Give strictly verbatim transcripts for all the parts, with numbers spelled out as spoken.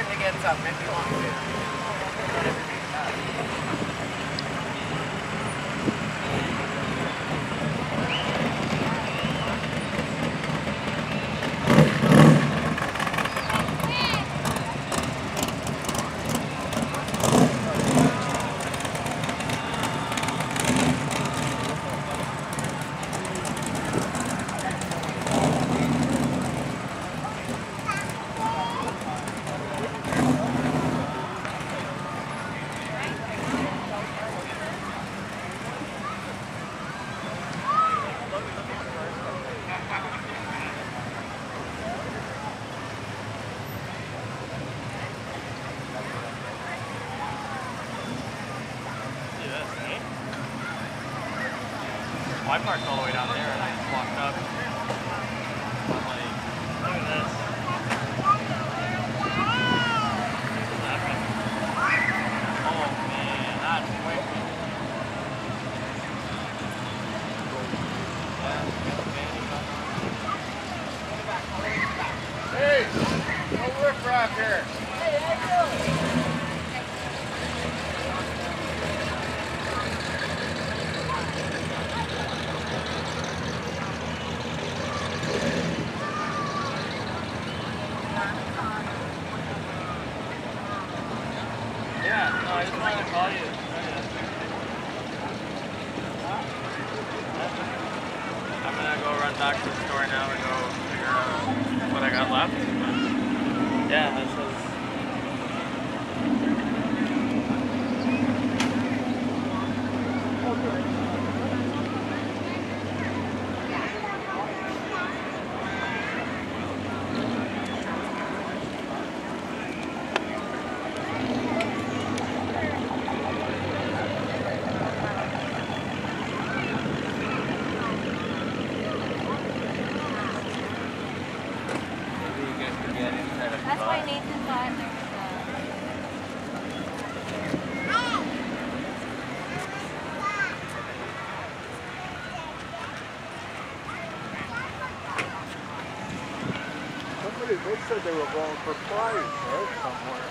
starting to get something if you want to. I parked all the way down there and I just walked up. I'm like, look at this. Oh man, that's wicked. Hey, no riffraff here. Hey, how you doing? Yeah, no, I just wanted to call you. I'm gonna go run back to the store now and go figure out what I got left. But yeah, this is. That's why Nathan thought there Somebody, they said they were going for prize, right, somewhere.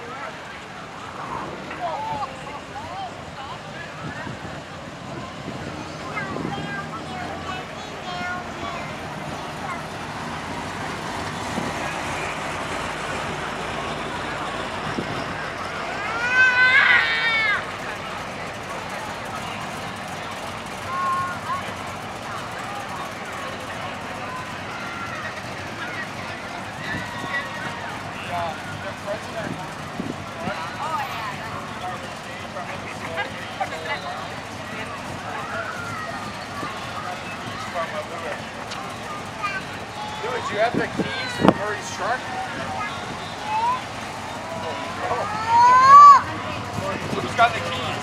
Dude, do you have the keys for Murray's truck? Oh. Who's got the keys?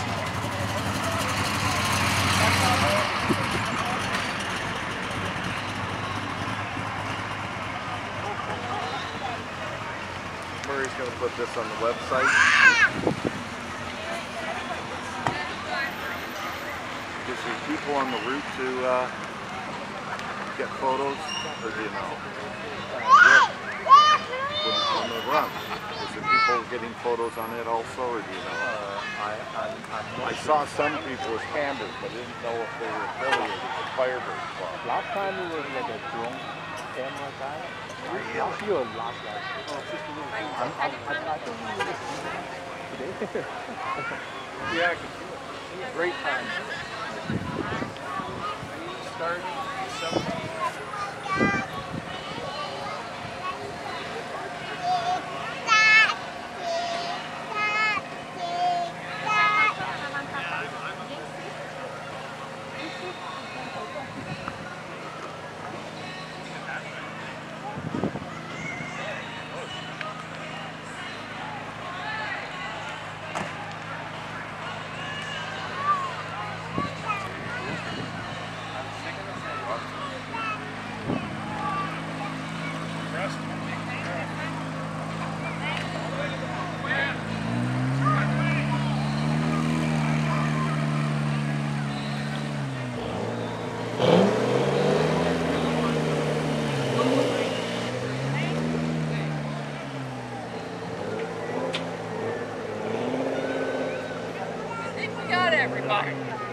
Murray's going to put this on the website. Gives you people on the route to uh, get photos, or do you know? Uh, when, when they run. Is there people getting photos on it also, or do you know? Uh, I, I'm, I'm I saw some people with cameras, but I didn't know if they were affiliated with Firebird Club. Last time it was like a drone camera guy. Last year, last last year. Oh, just a little thing. I'm, I'm, I'm, I think we were today. Yeah, I can see it. Great time. Starting December. Not everybody.